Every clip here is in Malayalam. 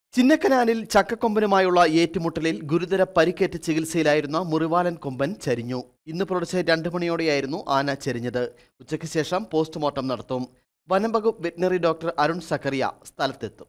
ചിന്നക്കനാലിൽ ചക്കക്കൊമ്പനുമായുള്ള ഏറ്റുമുട്ടലിൽ ഗുരുതര പരിക്കേറ്റ് ചികിത്സയിലായിരുന്ന മുറിവാലൻ കൊമ്പൻ ചരിഞ്ഞു. ഇന്ന് പുലർച്ചെ 2 മണിയോടെയായിരുന്നു ആന ചരിഞ്ഞത്. ഉച്ചയ്ക്ക് ശേഷം പോസ്റ്റ്മോർട്ടം നടത്തും. വനം വകുപ്പ് വെറ്റിനറി ഡോക്ടർ അരുൺ സക്കറിയ സ്ഥലത്തെത്തും.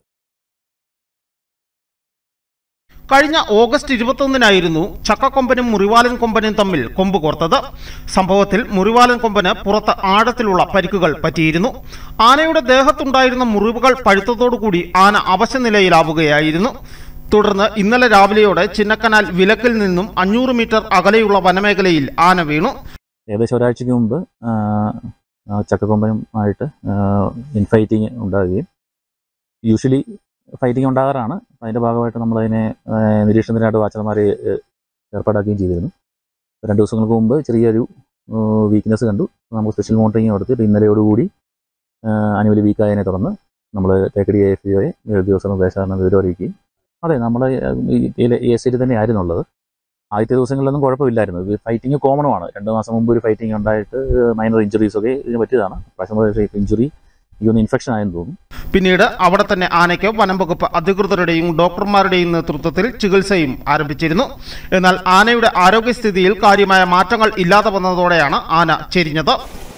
കഴിഞ്ഞ ഓഗസ്റ്റ് 21-നായിരുന്നു ചക്കക്കൊമ്പനും മുറിവാലൻ കൊമ്പനും തമ്മിൽ കൊമ്പ് കോർത്തത്. സംഭവത്തിൽ മുറിവാലൻ കൊമ്പന് പുറത്ത് ആഴത്തിലുള്ള പരിക്കുകൾ പറ്റിയിരുന്നു. ആനയുടെ ദേഹത്തുണ്ടായിരുന്ന മുറിവുകൾ പഴുത്തതോടുകൂടി ആന അവശനിലയിലാവുകയായിരുന്നു. തുടർന്ന് ഇന്നലെ രാവിലെയോടെ ചിന്നക്കനാൽ വിലക്കിൽ നിന്നും 500 മീറ്റർ അകലെയുള്ള വനമേഖലയിൽ ആന വീണു. ഏകദേശം ഒരാഴ്ചയ്ക്ക് മുമ്പ് ചക്കക്കൊമ്പനുമായിട്ട് ഇൻഫൈറ്റിങ് ഉണ്ടാകുകയും യൂഷ്വലി ഫൈറ്റിംഗ് ഉണ്ടാകാറാണ്. അതിൻ്റെ ഭാഗമായിട്ട് നമ്മളതിനെ നിരീക്ഷണത്തിനായിട്ട് വാച്ചർമാരെ ഏർപ്പാടാക്കുകയും ചെയ്തിരുന്നു. 2 ദിവസങ്ങൾക്ക് മുമ്പ് ചെറിയൊരു വീക്ക്നെസ് കണ്ടു. നമുക്ക് സ്പെഷ്യൽ മോണിറ്ററിങ് കൊടുത്തിട്ട് ഇന്നലെയോടുകൂടി ആനുവലി വീക്കായതിനെ തുടർന്ന് നമ്മൾ തേക്കടി AFPOയെ ഉദ്യോഗസ്ഥർ നിർദ്ദേശാരണം വിവരം അറിയിക്കുകയും അതെ നമ്മൾ ഈ എസ്റ്റേറ്റിൽ തന്നെ ആയിരുന്നുള്ളത്. ആദ്യത്തെ ദിവസങ്ങളിലൊന്നും കുഴപ്പമില്ലായിരുന്നു. ഫൈറ്റിംഗ് കോമണുമാണ്. 2 മാസം മുമ്പ് ഒരു ഫൈറ്റിംഗ് ഉണ്ടായിട്ട് മൈനർ ഇഞ്ചുറീസൊക്കെ ഇതിന് പറ്റിയതാണ്. പക്ഷേ ഇഞ്ചുറി ഇൻഫെക്ഷൻ ആയെന്ന് തോന്നുന്നു. പിന്നീട് അവിടെ തന്നെ ആനയ്ക്ക് വനം വകുപ്പ് അധികൃതരുടെയും ഡോക്ടർമാരുടെയും നേതൃത്വത്തിൽ ചികിത്സയും ആരംഭിച്ചിരുന്നു. എന്നാൽ ആനയുടെ ആരോഗ്യസ്ഥിതിയിൽ കാര്യമായ മാറ്റങ്ങൾ ഇല്ലാതെ വന്നതോടെയാണ് ആന ചെരിഞ്ഞത്.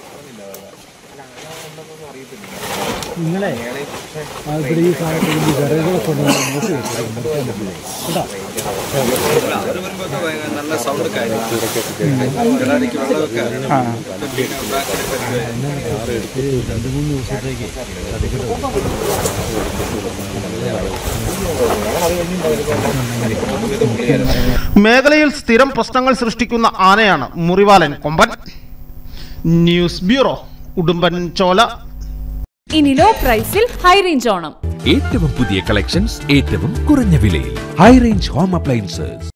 മേഖലയിൽ സ്ഥിരം പ്രശ്നങ്ങൾ സൃഷ്ടിക്കുന്ന ആനയാണ് മുറിവാലൻ കൊമ്പൻ. News bureau, Udumbanchola. ഇനി ലോ പ്രൈസിൽ ഹൈ റേഞ്ച് ഓണം. ഏറ്റവും പുതിയ കളക്ഷൻസ് ഏറ്റവും കുറഞ്ഞ വിലയിൽ ഹൈ റേഞ്ച് ഹോം അപ്ലയൻസസ്.